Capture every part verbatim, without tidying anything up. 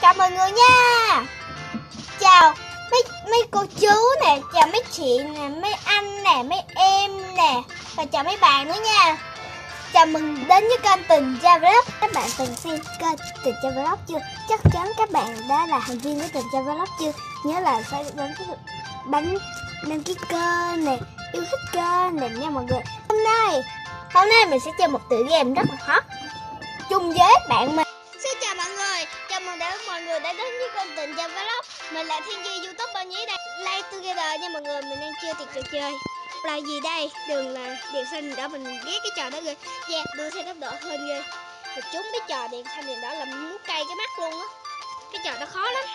chào mọi người nha. Chào mấy mấy cô chú nè, chào mấy chị nè, mấy anh nè, mấy em nè, và chào mấy bạn nữa nha. Chào mừng đến với kênh Tình Cha Vlog. Các bạn từng xem kênh Tình Cha Vlog chưa? Chắc chắn các bạn đã là thành viên của Tình Cha Vlog chưa? Nhớ là phải bấm cái bánh đăng ký kênh nè, yêu thích kênh nè nha mọi người. Hôm nay hôm nay mình sẽ chơi một tựa game rất là hot chung với bạn mình. Xin chào mọi người, chào mừng đã mọi người đã đến với kênh Tình Cha Vlog. Mình là Thiên Duy, YouTuber nhí đây, Play Together nha mọi người. Mình đang chơi tiệc trò chơi là gì đây? Đường là đèn xanh đỏ, mình ghét cái trò đó ghê. Yeah, đua xe tốc độ hơn ghê. Mình trúng cái trò đèn xanh đèn đỏ là muốn cay cái mắt luôn á. Cái trò đó khó lắm.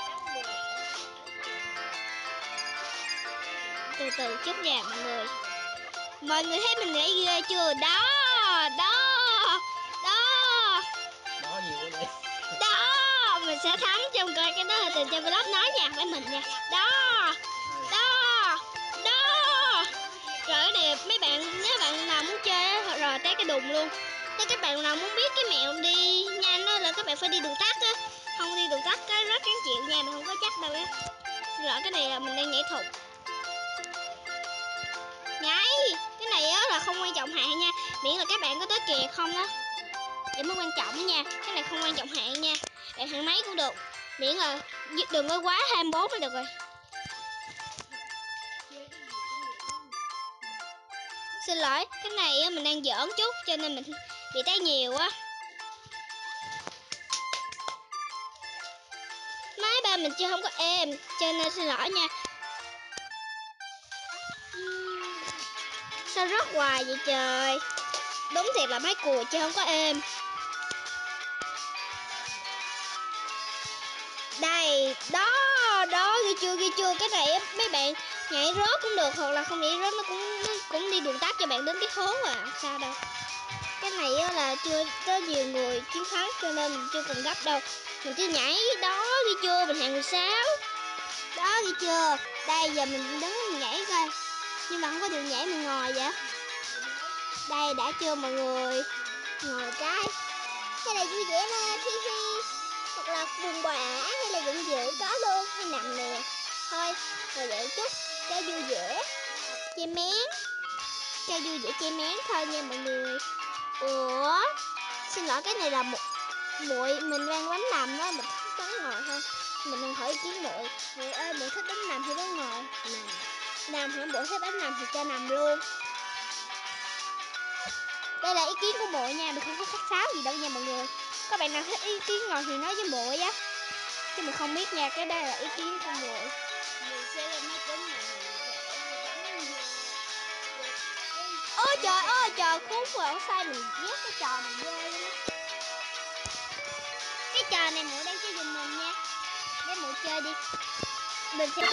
Từ từ chút nha mọi người. Mọi người thấy mình nhảy ghê chưa? Đó, đó, đó. Đó nhiều quá vậy. Đó, mình sẽ thắng trong coi cái đó là Tình Cha Vlog nói nha với mình nha. Đó, đó, đó. Rồi cái này mấy bạn, nếu bạn nào muốn chơi á, rồi tới cái đùng luôn. Nếu các bạn nào muốn biết cái mẹo đi nhanh á là các bạn phải đi đường tắt á. Không đi đường tắt cái rất đáng chịu nha, mình không có chắc đâu á. Xin lỗi, cái này là mình đang nhảy thục. Nhảy, cái này á là không quan trọng hạn nha, miễn là các bạn có tới kìa không á. Vậy mới quan trọng nha, cái này không quan trọng hạn nha. Bạn hạng mấy cũng được, miễn là đừng có quá hai mươi bốn là được rồi. Xin lỗi, cái này mình đang giỡn chút cho nên mình bị té nhiều á. Máy ba mình chưa không có êm cho nên xin lỗi nha. Sao rớt hoài vậy trời? Đúng thiệt là máy cùi chứ không có êm. Đây, đó, đó, ghi chưa, ghi chưa. Cái này mấy bạn nhảy rớt cũng được, hoặc là không nhảy rớt nó cũng nó cũng đi đường tắt cho bạn đến cái hố à, sao đâu. Cái này là chưa có nhiều người chiến thắng cho nên mình chưa cần gấp đâu. Mình chưa nhảy, đó, ghi chưa, mình hạng mười sáu. Đó, ghi chưa. Đây, giờ mình đứng mình nhảy coi. Nhưng mà không có đường nhảy, mình ngồi vậy. Đây, đã chưa mọi người. Ngồi cái. Cái này vui vẻ nè, hi hi. Hoặc là buồn bã hay là giận dữ có luôn, hay nằm nè. Thôi, ngồi dậy chút cho vui vẻ. Che mén. Cho vui vẻ che mén thôi nha mọi người. Ủa, xin lỗi, cái này là một muội mình đang bánh nằm á, mình thích bánh ngồi thôi. Mình đang hỏi ý kiến muội. Muội ơi, muội thích bánh nằm hay bánh ngồi? Nằm. Nằm hả? Muội thích bánh nằm thì cho nằm luôn. Đây là ý kiến của muội nha, mình không có khách sáo gì đâu nha mọi người. Các bạn nào thích ý kiến ngồi thì nói với muội á, chứ mình không biết nha, cái đây là ý kiến của muội. Ôi trời ơi, trời khốn rồi, sai mình ghét cái trò này ghê luôn á. Cái trò này muội đang chơi giùm mình nha, để muội chơi đi. Mình sẽ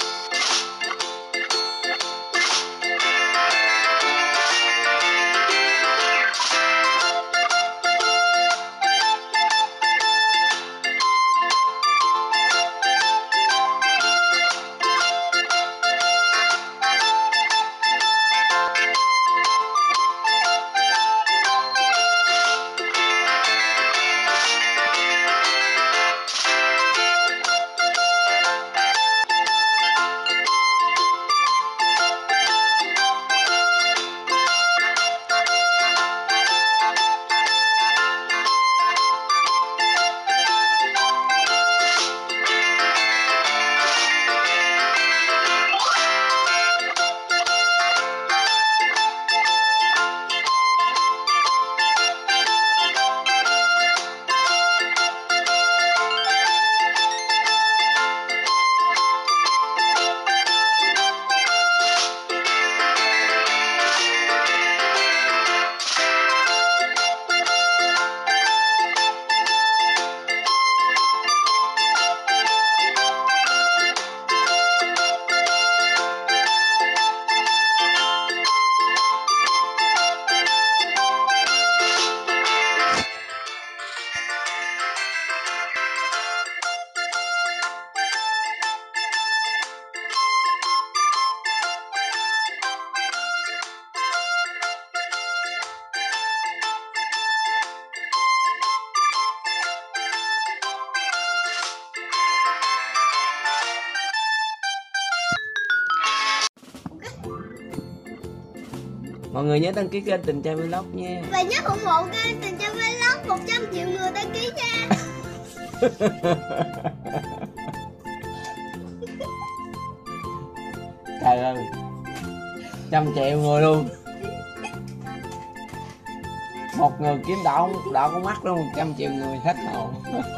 Mọi người nhớ đăng ký kênh Tình Trai Vlog nha. Và nhớ ủng hộ kênh Tình Trai Vlog một trăm triệu người đăng ký nha. Trời ơi, trăm triệu người luôn. Một người kiếm đỏ đỏ con mắt luôn, một trăm triệu người hết hồn.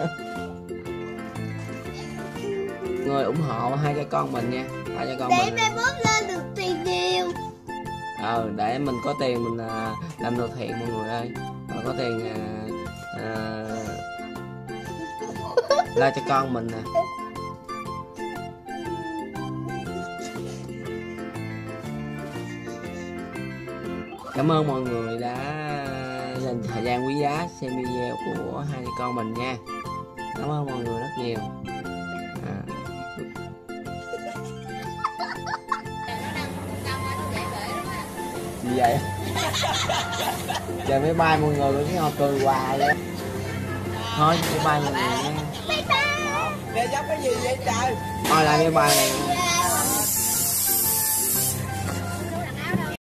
Người ủng hộ hai cha con mình nha, hai cha con để mình. mai mốt lên được tiền nhiều. Ờ, để mình có tiền mình à, làm đồ thiện mọi người ơi. Mà có tiền à, à, lo cho con mình nè. Cảm ơn mọi người đã dành thời gian quý giá xem video của hai con mình nha. Cảm ơn mọi người rất nhiều. À. Gì vậy? Trời máy bay mọi người cứ ngồi cười hoài vậy. Thôi máy bay mọi người nha. Để dốc cái gì vậy trời? Thôi lại máy bay này.